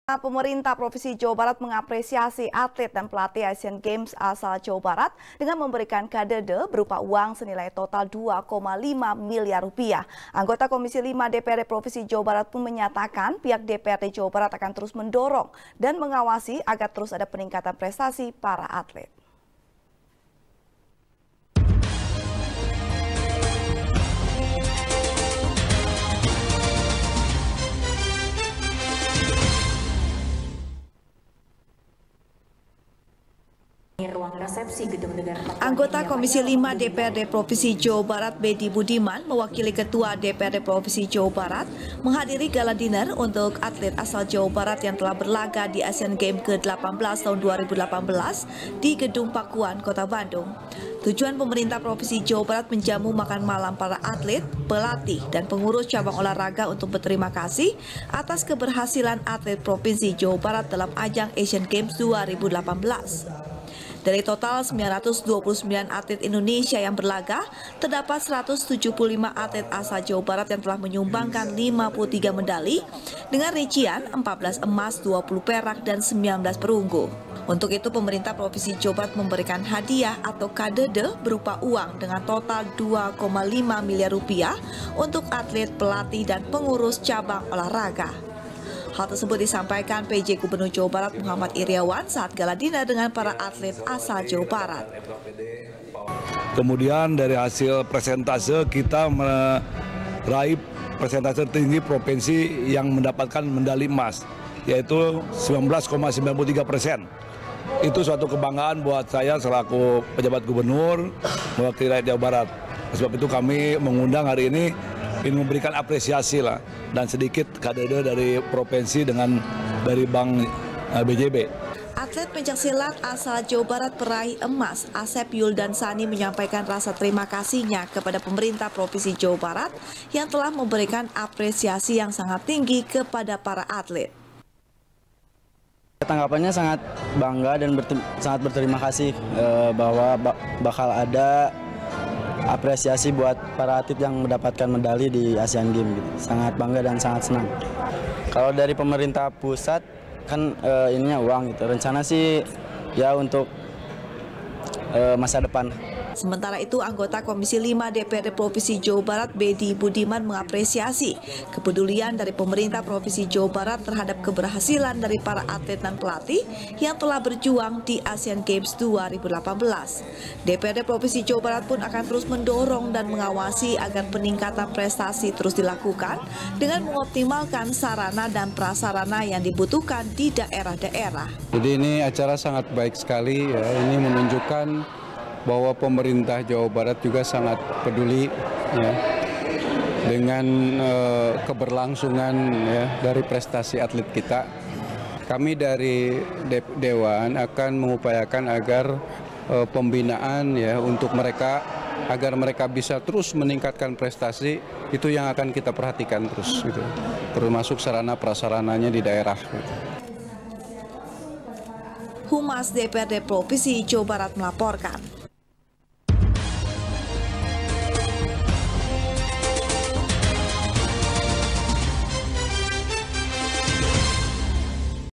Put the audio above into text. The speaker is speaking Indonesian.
Pemerintah Provinsi Jawa Barat mengapresiasi atlet dan pelatih Asian Games asal Jawa Barat dengan memberikan kadede berupa uang senilai total 2,5 miliar rupiah. Anggota Komisi 5 DPRD Provinsi Jawa Barat pun menyatakan pihak DPRD Jawa Barat akan terus mendorong dan mengawasi agar terus ada peningkatan prestasi para atlet. Anggota Komisi 5 DPRD Provinsi Jawa Barat Bedi Budiman mewakili Ketua DPRD Provinsi Jawa Barat menghadiri gala dinner untuk atlet asal Jawa Barat yang telah berlaga di Asian Games ke-18 tahun 2018 di Gedung Pakuan, Kota Bandung. Tujuan pemerintah Provinsi Jawa Barat menjamu makan malam para atlet, pelatih, dan pengurus cabang olahraga untuk berterima kasih atas keberhasilan atlet Provinsi Jawa Barat dalam ajang Asian Games 2018. Dari total 929 atlet Indonesia yang berlaga, terdapat 175 atlet asal Jawa Barat yang telah menyumbangkan 53 medali dengan rincian 14 emas, 20 perak, dan 19 perunggu. Untuk itu, pemerintah Provinsi Jawa Barat memberikan hadiah atau kadede berupa uang dengan total 2,5 miliar rupiah untuk atlet, pelatih, dan pengurus cabang olahraga. Hal tersebut disampaikan PJ Gubernur Jawa Barat Muhammad Iriawan saat gala dinner dengan para atlet asal Jawa Barat. Kemudian dari hasil presentase kita meraih presentase tinggi provinsi yang mendapatkan medali emas, yaitu 19,93%. Itu suatu kebanggaan buat saya selaku pejabat gubernur mewakili rakyat Jawa Barat. Sebab itu kami mengundang hari ini ingin memberikan apresiasi lah dan sedikit kadede dari provinsi dari Bank BJB. Atlet pencaksilat asal Jawa Barat peraih emas Asep Yuldan Sani menyampaikan rasa terima kasihnya kepada pemerintah Provinsi Jawa Barat yang telah memberikan apresiasi yang sangat tinggi kepada para atlet. Tanggapannya sangat bangga dan sangat berterima kasih bahwa bakal ada apresiasi buat para atlet yang mendapatkan medali di Asian Games gitu. Sangat bangga dan sangat senang. Kalau dari pemerintah pusat kan ininya uang gitu. Rencana sih ya untuk masa depan. Sementara itu, anggota Komisi 5 DPRD Provinsi Jawa Barat Bedi Budiman mengapresiasi kepedulian dari pemerintah Provinsi Jawa Barat terhadap keberhasilan dari para atlet dan pelatih yang telah berjuang di Asian Games 2018. DPRD Provinsi Jawa Barat pun akan terus mendorong dan mengawasi agar peningkatan prestasi terus dilakukan dengan mengoptimalkan sarana dan prasarana yang dibutuhkan di daerah-daerah. Jadi ini acara sangat baik sekali ya. Ini menunjukkan bahwa pemerintah Jawa Barat juga sangat peduli ya, dengan keberlangsungan ya, dari prestasi atlet kita. Kami dari Dewan akan mengupayakan agar pembinaan ya untuk mereka agar mereka bisa terus meningkatkan prestasi, itu yang akan kita perhatikan terus gitu. Termasuk sarana prasarananya di daerah gitu. Humas DPRD Provinsi Jawa Barat melaporkan.